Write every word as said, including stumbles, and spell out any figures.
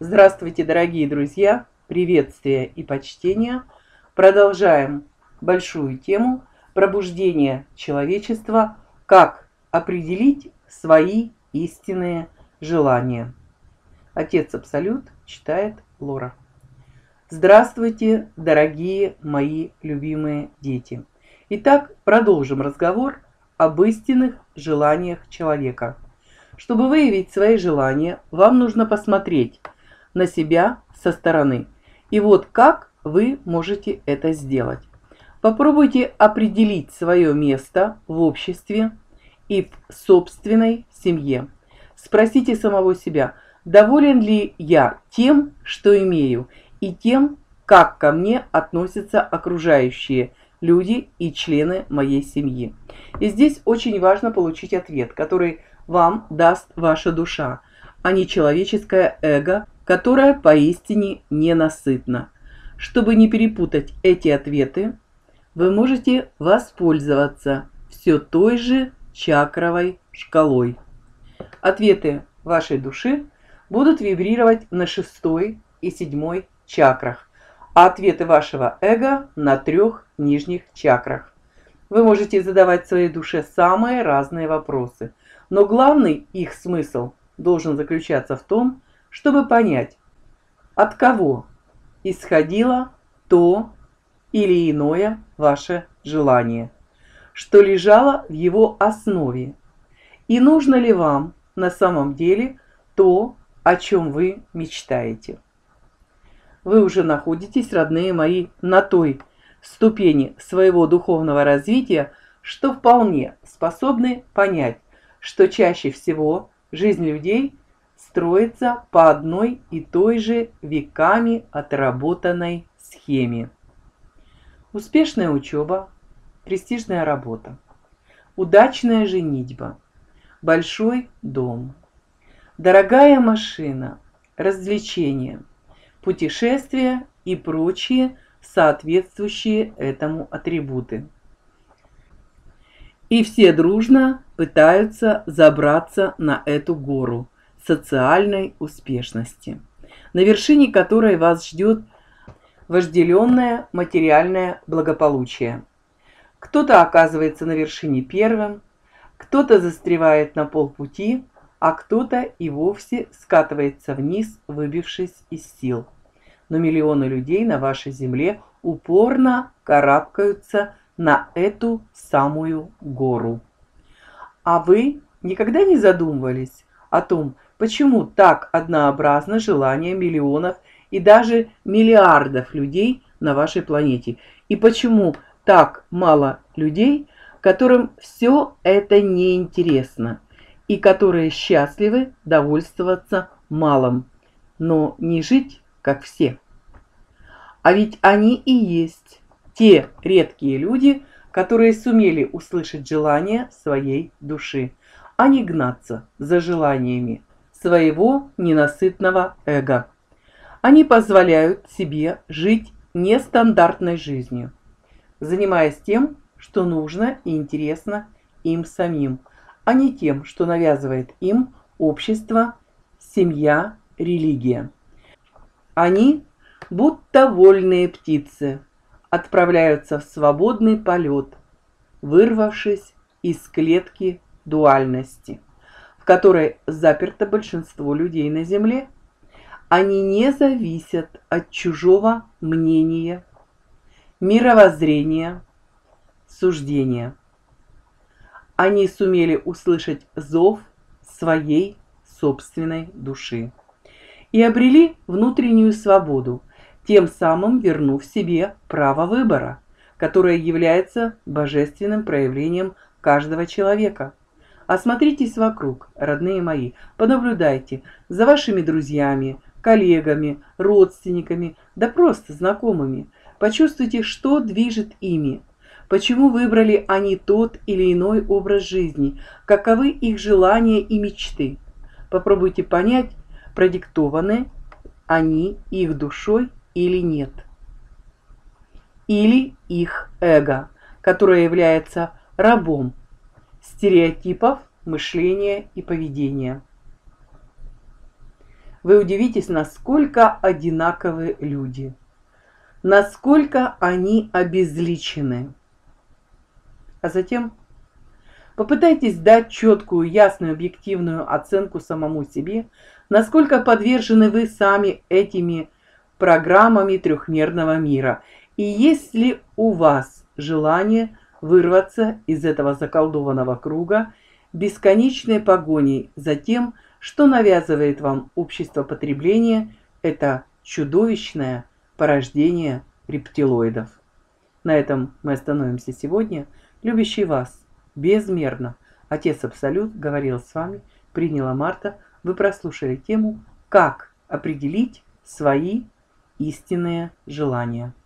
Здравствуйте, дорогие друзья! Приветствия и почтения! Продолжаем большую тему пробуждения человечества, как определить свои истинные желания. Отец Абсолют читает Лора. Здравствуйте, дорогие мои любимые дети! Итак, продолжим разговор об истинных желаниях человека. Чтобы выявить свои желания, вам нужно посмотреть на себя со стороны. И вот как вы можете это сделать. Попробуйте определить свое место в обществе и в собственной семье. Спросите самого себя, доволен ли я тем, что имею, и тем, как ко мне относятся окружающие люди и члены моей семьи. И здесь очень важно получить ответ, который вам даст ваша душа, а не человеческое эго, которое поистине ненасытно. Чтобы не перепутать эти ответы, вы можете воспользоваться все той же чакровой шкалой. Ответы вашей души будут вибрировать на шестой и седьмой чакрах, а ответы вашего эго на трех нижних чакрах. Вы можете задавать своей душе самые разные вопросы, но главный их смысл должен заключаться в том, чтобы понять, от кого исходило то или иное ваше желание, что лежало в его основе, и нужно ли вам на самом деле то, о чем вы мечтаете. Вы уже находитесь, родные мои, на той ступени своего духовного развития, что вполне способны понять, что чаще всего жизнь людей строится по одной и той же веками отработанной схеме. Успешная учеба, престижная работа, удачная женитьба, большой дом, дорогая машина, развлечения, путешествия и прочие соответствующие этому атрибуты. И все дружно пытаются забраться на эту гору социальной успешности, на вершине которой вас ждет вожделенное материальное благополучие. Кто-то оказывается на вершине первым, кто-то застревает на полпути, а кто-то и вовсе скатывается вниз, выбившись из сил. Но миллионы людей на вашей земле упорно карабкаются на эту самую гору. А вы никогда не задумывались о том, почему так однообразно желания миллионов и даже миллиардов людей на вашей планете? И почему так мало людей, которым все это неинтересно, и которые счастливы довольствоваться малым, но не жить, как все? А ведь они и есть те редкие люди, которые сумели услышать желания своей души, а не гнаться за желаниями своего ненасытного эго. Они позволяют себе жить нестандартной жизнью, занимаясь тем, что нужно и интересно им самим, а не тем, что навязывает им общество, семья, религия. Они, будто вольные птицы, отправляются в свободный полет, вырвавшись из клетки дуальности, в которой заперто большинство людей на земле. Они не зависят от чужого мнения, мировоззрения, суждения. Они сумели услышать зов своей собственной души и обрели внутреннюю свободу, тем самым вернув себе право выбора, которое является божественным проявлением каждого человека. Осмотритесь вокруг, родные мои, понаблюдайте за вашими друзьями, коллегами, родственниками, да просто знакомыми. Почувствуйте, что движет ими, почему выбрали они тот или иной образ жизни, каковы их желания и мечты. Попробуйте понять, продиктованы они их душой или нет. Или их эго, которое является рабом стереотипов мышления и поведения. вы удивитесь, насколько одинаковы люди, насколько они обезличены. А затем попытайтесь дать четкую, ясную, объективную оценку самому себе, насколько подвержены вы сами этими программами трехмерного мира. И есть ли у вас желание вырваться из этого заколдованного круга бесконечной погони за тем, что навязывает вам общество потребления, это чудовищное порождение рептилоидов. На этом мы остановимся сегодня. Любящий вас безмерно Отец Абсолют говорил с вами, приняла Марта. Вы прослушали тему «Как определить свои истинные желания».